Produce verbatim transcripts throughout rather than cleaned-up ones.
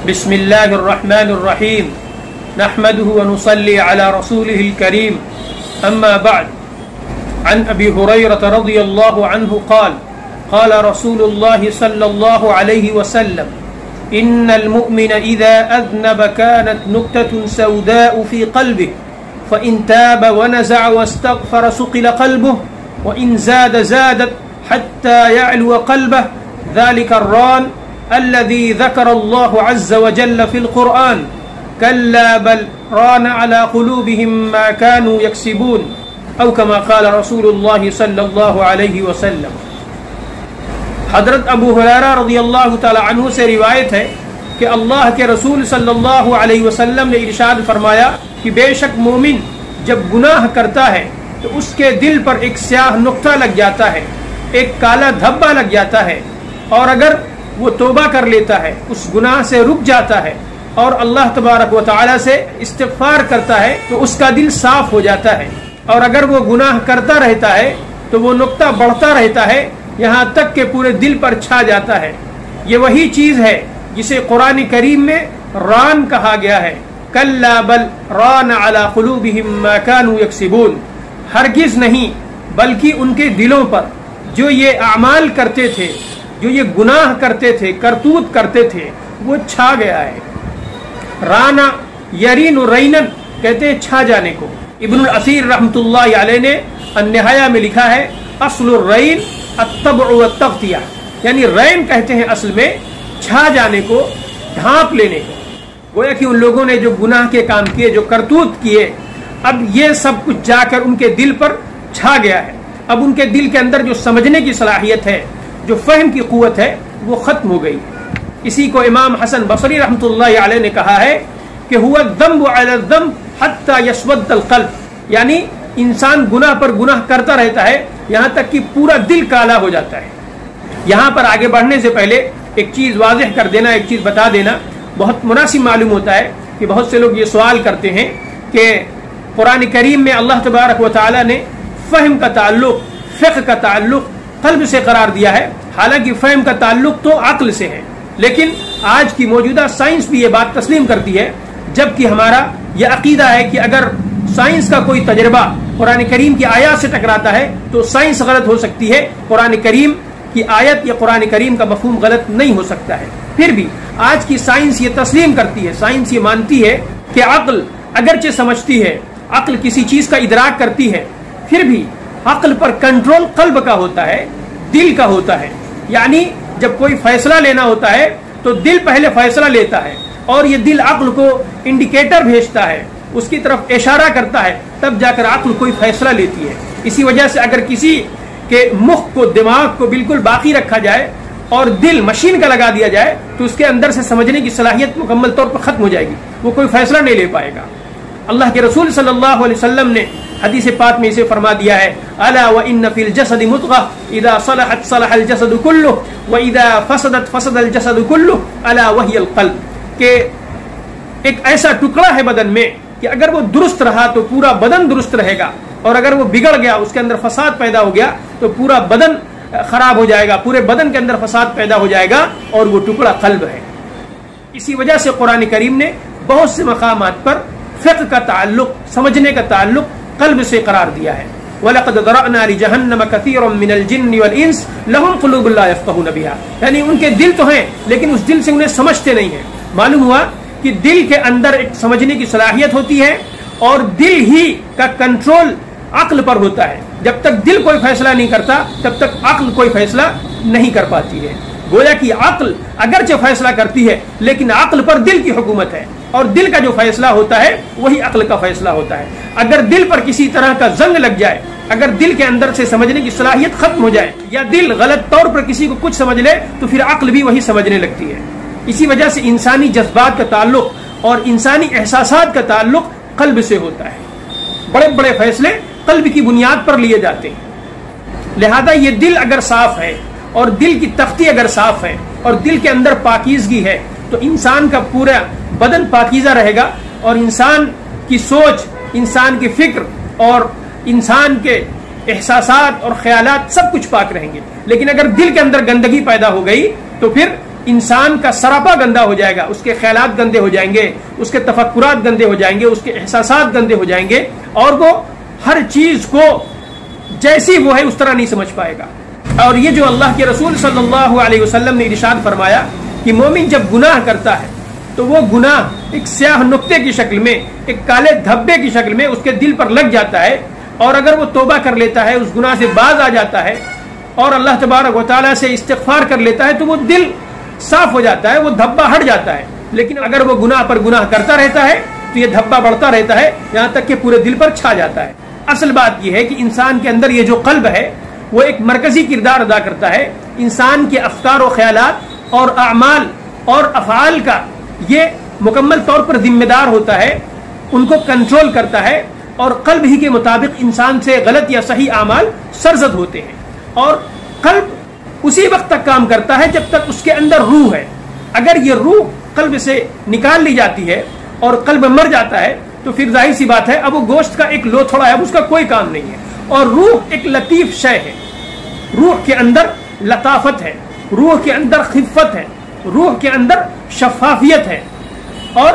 بسم الله الرحمن الرحيم نحمده ونصلي على رسوله الكريم أما بعد عن أبي هريرة رضي الله عنه قال قال رسول الله صلى الله عليه وسلم إن المؤمن إذا أذنب كانت نكتة سوداء في قلبه فإن تاب ونزع واستغفر صقل قلبه وإن زاد زادت حتى يعلو قلبه ذلك الران الذي ذكر الله عز وجل في القرآن كلا بل ران على قلوبهم ما كانوا يكسبون أو كما قال رسول الله صلى الله عليه وسلم. حضرت ابو ہریرہ رضی اللہ تعالی عنہ سے روایت ہے کہ اللہ کے رسول صلی اللہ علیہ وسلم نے ارشاد فرمایا کہ بے شک مومن جب گناہ کرتا ہے تو اس کے دل پر ایک سیاہ نقطہ لگ جاتا ہے، ایک کالا دھبا لگ جاتا ہے، اور اگر وہ توبہ کر لیتا ہے، اس گناہ سے رک جاتا ہے اور اللہ تبارک و تعالی سے استغفار کرتا ہے تو اس کا دل صاف ہو جاتا ہے، اور اگر وہ گناہ کرتا رہتا ہے تو وہ نقطہ بڑھتا رہتا ہے یہاں تک کہ پورے دل پر چھا جاتا ہے. یہ وہی چیز ہے جسے قرآن کریم میں ران کہا گیا ہے. کلا بل ران علی قلوبہم ما کانوا یکسبون، ہرگز نہیں بلکہ ان کے دلوں پر جو یہ اعمال کرتے تھے، جو یہ گناہ کرتے تھے، کرتوت کرتے تھے، وہ چھا گیا ہے. رانا یرین رینن کہتے ہیں چھا جانے کو. ابن الاثیر رحمۃ اللہ علیہ نے النہایہ میں لکھا ہے اصل الرین الطبع والتغطیہ، یعنی رین کہتے ہیں اصل میں چھا جانے کو، ڈھانپ لینے کو. گویا کہ ان لوگوں نے جو گناہ کے کام کیے، جو کرتوت کیے، اب یہ سب کچھ جا کر ان کے دل پر چھا گیا ہے. اب ان کے دل کے اندر جو سمجھنے کی صلاحیت ہے، جو فہم کی قوت ہے، وہ ختم ہو گئی. اسی کو امام حسن بصری رحمۃ اللہ علیہ نے کہا ہے کہ هو الذنب على الذنب حتى يسود القلب، یعنی انسان گناہ پر گناہ کرتا رہتا ہے یہاں تک کہ پورا دل کالا ہو جاتا ہے. یہاں پر آگے بڑھنے سے پہلے ایک چیز واضح کر دینا، ایک چیز بتا دینا بہت مناسب معلوم ہوتا ہے کہ بہت سے لوگ یہ سوال کرتے ہیں کہ قرآن کریم میں اللہ تبارک و تعالی نے فہم کا تعلق، فقہ کا تعلق قلب سے قرار دیا ہے، حالانکہ فہم کا تعلق تو عقل سے ہے. لیکن آج کی موجودہ سائنس بھی یہ بات تسلیم کرتی ہے، جبکہ ہمارا یہ عقیدہ ہے کہ اگر سائنس کا کوئی تجربہ قرآن کریم کی آیات سے ٹکراتا ہے تو سائنس غلط ہو سکتی ہے، قرآن کریم کی آیت یا قرآن کریم کا مفہوم غلط نہیں ہو سکتا ہے. پھر بھی آج کی سائنس یہ تسلیم کرتی ہے، سائنس یہ مانتی ہے کہ عقل اگرچہ سمجھتی ہے، عقل کسی چیز کا ادراک کرتی ہے، پھر بھی عقل پر کنٹرول قلب کا ہوتا ہے، دل کا ہوتا ہے. یعنی جب کوئی فیصلہ لینا ہوتا ہے تو دل پہلے فیصلہ لیتا ہے، اور یہ دل عقل کو انڈیکیٹر بھیجتا ہے، اس کی طرف اشارہ کرتا ہے، تب جا کر عقل کوئی فیصلہ لیتی ہے. اسی وجہ سے اگر کسی کے مخ کو، دماغ کو بالکل باقی رکھا جائے اور دل مشین کا لگا دیا جائے تو اس کے اندر سے سمجھنے کی صلاحیت مکمل طور پر ختم ہو جائے گی، وہ کوئی فیصلہ نہیں لے پائے گا. اللہ کے رسول صلی اللہ علیہ وسلم نے حدیث پاک میں اسے فرما دیا ہے الا وان فی الجسد مضغہ اذا صلحت صلح الجسد كله واذا فسدت فسد الجسد كله الا وهي القلب، کہ ایک ایسا ٹکڑا ہے بدن میں کہ اگر وہ درست رہا تو پورا بدن درست رہے گا، اور اگر وہ بگڑ گیا، اس کے اندر فساد پیدا ہو گیا تو پورا بدن خراب ہو جائے گا، پورے بدن کے اندر فساد پیدا ہو جائے گا، اور وہ ٹکڑا قلب ہے. اسی وجہ سے قرآن کریم نے بہت سے مقامات پر فقہ کا تعلق، سمجھنے کا تعلق قلب سے قرار دیا ہے. وَلَقَدْ ذَرَأْنَا لِجَهَنَّمَ كَثِيرًا مِنَ الْجِنِّ وَالْإِنسِ لَهُمْ قُلُوبٌ لَا يَفْقَهُونَ بِهَا، یعنی ان کے دل تو ہیں لیکن اس دل سے انہیں سمجھتے نہیں ہیں. معلوم ہوا کہ دل کے اندر ایک سمجھنے کی صلاحیت ہوتی ہے، اور دل ہی کا کنٹرول عقل پر ہوتا ہے. جب تک دل کوئی فیصلہ نہیں کرتا تب تک عقل کوئی فیصلہ نہیں کر پاتی ہے. گویا کہ عقل اگرچہ فیصلہ کرتی ہے لیکن عقل پر دل کی حکومت ہے، اور دل کا جو فیصلہ ہوتا ہے وہی عقل کا فیصلہ ہوتا ہے. اگر دل پر کسی طرح کا زنگ لگ جائے، اگر دل کے اندر سے سمجھنے کی صلاحیت ختم ہو جائے، یا دل غلط طور پر کسی کو کچھ سمجھ لے تو پھر عقل بھی وہی سمجھنے لگتی ہے. اسی وجہ سے انسانی جذبات کا تعلق اور انسانی احساسات کا تعلق قلب سے ہوتا ہے. بڑے بڑے فیصلے قلب کی بنیاد پر لیے جاتے ہیں. لہذا یہ دل اگر صاف ہے، اور دل کی تختی اگر صاف ہے، اور دل کے اندر پاکیزگی ہے، تو انسان کا پورا بدن پاکیزہ رہے گا، اور انسان کی سوچ، انسان کی فکر اور انسان کے احساسات اور خیالات سب کچھ پاک رہیں گے. لیکن اگر دل کے اندر گندگی پیدا ہو گئی تو پھر انسان کا سراپا گندا ہو جائے گا، اس کے خیالات گندے ہو جائیں گے، اس کے تفکرات گندے ہو جائیں گے، اس کے احساسات گندے ہو جائیں گے، اور وہ ہر چیز کو جیسی وہ ہے اس طرح نہیں سمجھ پائے گا۔ اور یہ جو اللہ کے رسول صلی اللہ علیہ وسلم نے ارشاد فرمایا کہ مومن جب گناہ کرتا ہے تو وہ گناہ ایک سیاہ نقطے کی شکل میں، ایک کالے دھبے کی شکل میں اس کے دل پر لگ جاتا ہے، اور اگر وہ توبہ کر لیتا ہے، اس گناہ سے باز آ جاتا ہے اور اللہ تبارک و تعالیٰ سے استغفار کر لیتا ہے تو وہ دل صاف ہو جاتا ہے، وہ دھبا ہٹ جاتا ہے۔ لیکن اگر وہ گناہ پر گناہ کرتا رہتا ہے تو یہ دھبا بڑھتا رہتا ہے، یہاں تک کہ پورے دل پر چھا جاتا ہے۔ اصل بات یہ ہے کہ انسان کے اندر یہ جو قلب ہے وہ ایک مرکزی کردار ادا کرتا ہے، انسان کے افکار و خیالات اور اعمال اور افعال کا یہ مکمل طور پر ذمہ دار ہوتا ہے، ان کو کنٹرول کرتا ہے، اور قلب ہی کے مطابق انسان سے غلط یا صحیح اعمال سرزد ہوتے ہیں۔ اور قلب اسی وقت تک کام کرتا ہے جب تک اس کے اندر روح ہے۔ اگر یہ روح قلب سے نکال لی جاتی ہے اور قلب مر جاتا ہے تو پھر ظاہر سی بات ہے اب وہ گوشت کا ایک لوتھڑا ہے، اب اس کا کوئی کام نہیں ہے۔ اور روح ایک لطیف شے ہے، روح کے اندر لطافت ہے، روح کے اندر خفت ہے، روح کے اندر شفافیت ہے، اور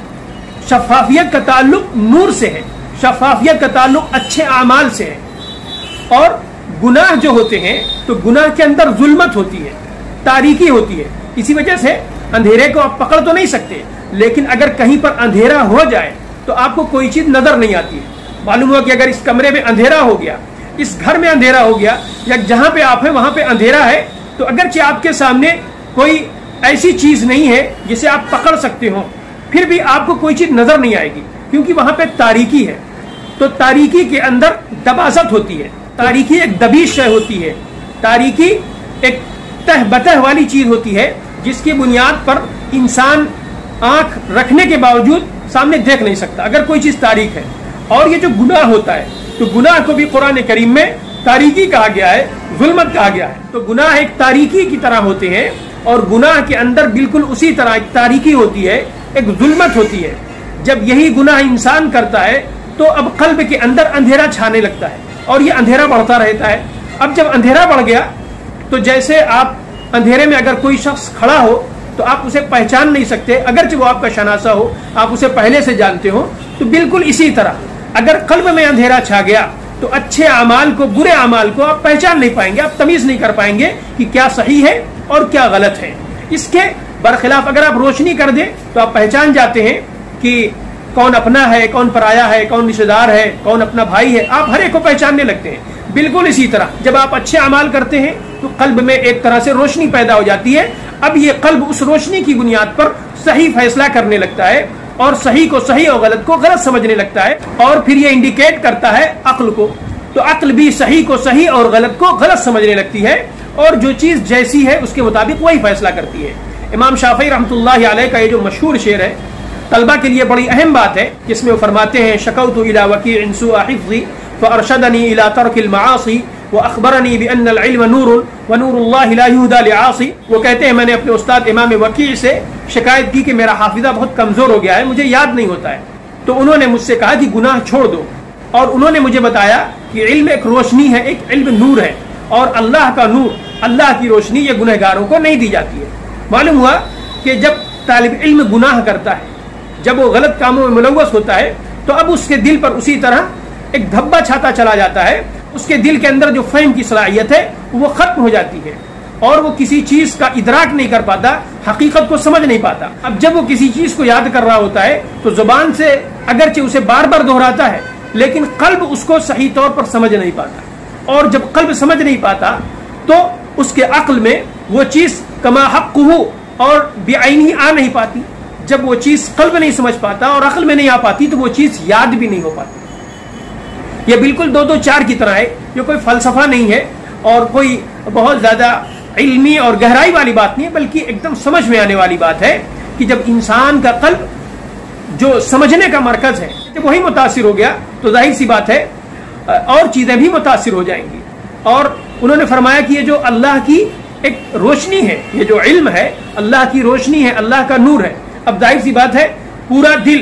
شفافیت کا تعلق نور سے ہے، شفافیت کا تعلق اچھے اعمال سے ہے۔ اور گناہ جو ہوتے ہیں تو گناہ کے اندر ظلمت ہوتی ہے، تاریکی ہوتی ہے، اسی وجہ سے اندھیرے کو آپ پکڑ تو نہیں سکتے، لیکن اگر کہیں پر اندھیرا ہو جائے تو آپ کو کوئی چیز نظر نہیں آتی ہے۔ معلوم ہوا کہ اگر اس کمرے میں اندھیرا ہو گیا، اس گھر میں اندھیرا ہو گیا، یا جہاں پہ آپ ہیں وہاں پہ اندھیرا ہے، تو اگرچہ آپ کے سامنے کوئی ایسی چیز نہیں ہے جسے آپ پکڑ سکتے ہو، پھر بھی آپ کو کوئی چیز نظر نہیں آئے گی، کیونکہ وہاں پہ تاریکی ہے۔ تو تاریکی کے اندر دباست ہوتی ہے، تاریکی ایک دبیش شے ہوتی ہے، تاریکی ایک تہ بتہ والی چیز ہوتی ہے جس کی بنیاد پر انسان آنکھ رکھنے کے باوجود سامنے دیکھ نہیں سکتا اگر کوئی چیز تاریک ہے۔ اور یہ جو گناہ ہوتا ہے تو گناہ کو بھی قرآن کریم میں تاریکی کہا گیا ہے، ظلمت کہا گیا ہے۔ تو گناہ ایک تاریکی کی طرح ہوتے ہیں، اور گناہ کے اندر بالکل اسی طرح ایک تاریکی ہوتی ہے، ایک ظلمت ہوتی ہے۔ جب یہی گناہ انسان کرتا ہے تو اب قلب کے اندر اندھیرا چھانے لگتا ہے، اور یہ اندھیرا بڑھتا رہتا ہے۔ اب جب اندھیرا بڑھ گیا تو جیسے آپ اندھیرے میں اگر کوئی شخص کھڑا ہو تو آپ اسے پہچان نہیں سکتے، اگرچہ وہ آپ کا شناسہ ہو، آپ اسے پہلے سے جانتے ہو، تو بالکل اسی طرح اگر قلب میں اندھیرا چھا گیا تو اچھے اعمال کو، برے اعمال کو آپ پہچان نہیں پائیں گے، آپ تمیز نہیں کر پائیں گے کہ کیا صحیح ہے اور کیا غلط ہے۔ اس کے برخلاف اگر آپ روشنی کر دیں تو آپ پہچان جاتے ہیں کہ کون اپنا ہے، کون پرایا ہے، کون رشتہ دار ہے، کون اپنا بھائی ہے، آپ ہر ایک کو پہچاننے لگتے ہیں۔ بالکل اسی طرح جب آپ اچھے اعمال کرتے ہیں تو قلب میں ایک طرح سے روشنی پیدا ہو جاتی ہے۔ اب یہ قلب اس روشنی کی بنیاد پر صحیح فیصلہ کرنے لگتا ہے، اور صحیح کو صحیح اور غلط کو غلط سمجھنے لگتا ہے، اور پھر یہ انڈیکیٹ کرتا ہے عقل کو، تو عقل بھی صحیح کو صحیح اور غلط کو غلط سمجھنے لگتی ہے، اور جو چیز جیسی ہے اس کے مطابق وہی فیصلہ کرتی ہے۔ امام شافعی رحمۃ اللہ علیہ کا یہ جو مشہور شعر ہے طلبہ کے لیے بڑی اہم بات ہے، جس میں وہ فرماتے ہیں شکوت الی وکیع سوء حفظی فارشدنی الی ترک المعاصی واخبرنی بان العلم نور ونور اللہ لا یہدی لعاصی۔ وہ کہتے ہیں میں نے اپنے استاد امام وکیع سے شکایت کی کہ میرا حافظہ بہت کمزور ہو گیا ہے، مجھے یاد نہیں ہوتا ہے، تو انہوں نے مجھ سے کہا کہ گناہ چھوڑ دو، اور انہوں نے مجھے بتایا کہ علم ایک روشنی ہے، ایک علم نور ہے، اور اللہ کا نور، اللہ کی روشنی یہ گنہگاروں کو نہیں دی جاتی ہے۔ معلوم ہوا کہ جب طالب علم گناہ کرتا ہے، جب وہ غلط کاموں میں ملوث ہوتا ہے، تو اب اس کے دل پر اسی طرح ایک دھبا چھاتا چلا جاتا ہے، اس کے دل کے اندر جو فہم کی صلاحیت ہے وہ ختم ہو جاتی ہے، اور وہ کسی چیز کا ادراک نہیں کر پاتا، حقیقت کو سمجھ نہیں پاتا۔ اب جب وہ کسی چیز کو یاد کر رہا ہوتا ہے تو زبان سے اگرچہ اسے بار بار دہراتا ہے، لیکن قلب اس کو صحیح طور پر سمجھ نہیں پاتا، اور جب قلب سمجھ نہیں پاتا تو اس کے عقل میں وہ چیز کما حقہ اور بعینہ آ نہیں پاتی۔ جب وہ چیز قلب نہیں سمجھ پاتا اور عقل میں نہیں آ پاتی تو وہ چیز یاد بھی نہیں ہو پاتی۔ یہ بالکل دو دو چار کی طرح ہے، یہ کوئی فلسفہ نہیں ہے اور کوئی بہت زیادہ علمی اور گہرائی والی بات نہیں ہے، بلکہ ایک دم سمجھ میں آنے والی بات ہے کہ جب انسان کا قلب جو سمجھنے کا مرکز ہے جب وہی متاثر ہو گیا تو ظاہر سی بات ہے اور چیزیں بھی متاثر ہو جائیں گی۔ اور انہوں نے فرمایا کہ یہ جو اللہ کی ایک روشنی ہے، یہ جو علم ہے اللہ کی روشنی ہے، اللہ کا نور ہے۔ اب ظاہر سی بات ہے پورا دل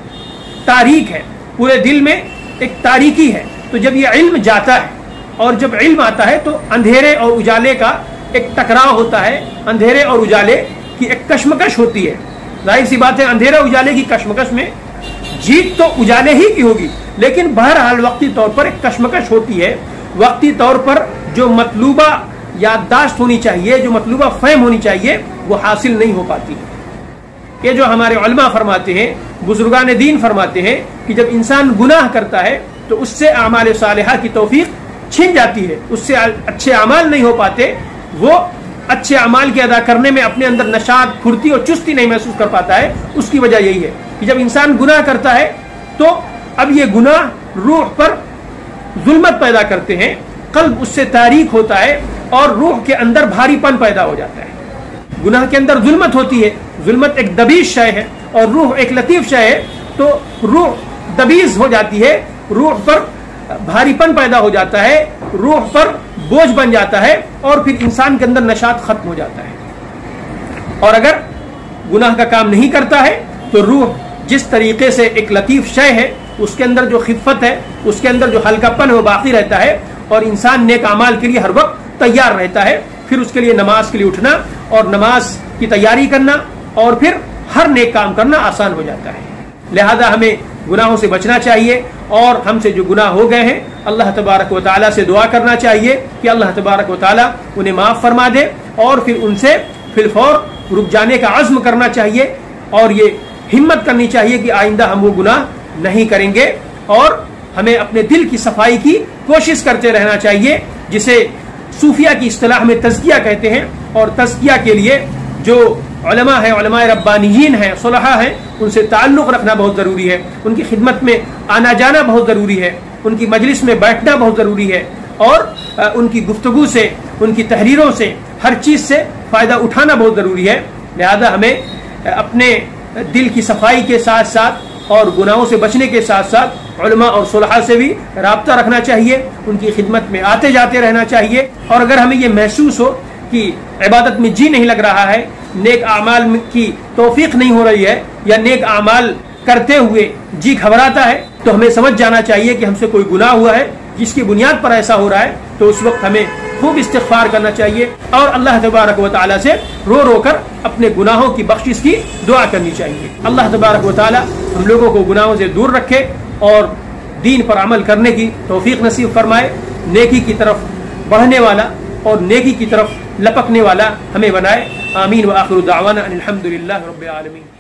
تاریک ہے، پورے دل میں ایک تاریکی ہے، تو جب یہ علم جاتا ہے اور جب علم آتا ہے تو اندھیرے اور اجالے کا ایک ٹکراؤ ہوتا ہے، اندھیرے اور اجالے کی ایک کشمکش ہوتی ہے. ظاہر سی بات ہے اندھیرا اجالے کی کشمکش میں جیت تو اجالے ہی کی ہوگی، لیکن بہرحال وقتی طور پر ایک کشمکش ہوتی ہے. وقتی طور پر جو مطلوبہ یادداشت ہونی چاہیے، جو مطلوبہ فہم ہونی چاہیے، وہ حاصل نہیں ہو پاتی. یہ جو ہمارے علماء فرماتے ہیں، بزرگان دین فرماتے ہیں کہ جب انسان گناہ کرتا ہے تو اس سے اعمال صالحہ کی توفیق چھن جاتی ہے، اس سے اچھے اعمال نہیں ہو پاتے، وہ اچھے اعمال کے ادا کرنے میں اپنے اندر نشاط، پھرتی اور چستی نہیں محسوس کر پاتا ہے. اس کی وجہ یہی ہے کہ جب انسان گناہ کرتا ہے تو اب یہ گناہ روح پر ظلمت پیدا کرتے ہیں، قلب اس سے تاریک ہوتا ہے اور روح کے اندر بھاری پن پیدا ہو جاتا ہے. گناہ کے اندر ظلمت ہوتی ہے، ظلمت ایک دبیز شے ہے اور روح ایک لطیف شے ہے، تو روح دبیز ہو جاتی ہے، روح پر بھاری پن پیدا ہو جاتا ہے، روح پر بوجھ بن جاتا ہے اور پھر انسان کے اندر نشاط ختم ہو جاتا ہے. اور اگر گناہ کا کام نہیں کرتا ہے تو روح جس طریقے سے ایک لطیف شے ہے، اس کے اندر جو خفت ہے، اس کے اندر جو ہلکا پن ہے وہ باقی رہتا ہے اور انسان نیک اعمال کے لیے ہر وقت تیار رہتا ہے. پھر اس کے لیے نماز کے لیے اٹھنا اور نماز کی تیاری کرنا اور پھر ہر نیک کام کرنا آسان ہو جاتا ہے. لہذا ہمیں گناہوں سے بچنا چاہیے اور ہم سے جو گناہ ہو گئے ہیں اللہ تبارک و تعالیٰ سے دعا کرنا چاہیے کہ اللہ تبارک و تعالیٰ انہیں معاف فرما دے اور پھر ان سے فی الفور رک جانے کا عزم کرنا چاہیے اور یہ ہمت کرنی چاہیے کہ آئندہ ہم وہ گناہ نہیں کریں گے. اور ہمیں اپنے دل کی صفائی کی کوشش کرتے رہنا چاہیے، جسے صوفیہ کی اصطلاح میں تزکیہ کہتے ہیں. اور تزکیہ کے لیے جو علماء ہیں، علماء ربانیین ہیں، صلحاء ہیں، ان سے تعلق رکھنا بہت ضروری ہے، ان کی خدمت میں آنا جانا بہت ضروری ہے، ان کی مجلس میں بیٹھنا بہت ضروری ہے اور ان کی گفتگو سے، ان کی تحریروں سے، ہر چیز سے فائدہ اٹھانا بہت ضروری ہے. لہذا ہمیں اپنے دل کی صفائی کے ساتھ ساتھ اور گناہوں سے بچنے کے ساتھ ساتھ علماء اور صلحاء سے بھی رابطہ رکھنا چاہیے، ان کی خدمت میں آتے جاتے رہنا چاہیے. اور اگر ہمیں یہ محسوس ہو کہ عبادت میں جی نہیں لگ رہا ہے، نیک اعمال کی توفیق نہیں ہو رہی ہے یا نیک اعمال کرتے ہوئے جی گھبراتا ہے، تو ہمیں سمجھ جانا چاہیے کہ ہم سے کوئی گناہ ہوا ہے جس کی بنیاد پر ایسا ہو رہا ہے. تو اس وقت ہمیں خوب استغفار کرنا چاہیے اور اللہ تبارک و تعالیٰ سے رو رو کر اپنے گناہوں کی بخشش کی دعا کرنی چاہیے. اللہ تبارک و تعالیٰ ہم لوگوں کو گناہوں سے دور رکھے اور دین پر عمل کرنے کی توفیق نصیب فرمائے، نیکی کی طرف بڑھنے والا اور نیکی کی طرف لپکنے والا ہمیں بنائے. آمین. وآخر دعوانا ان الحمد للہ رب العالمین.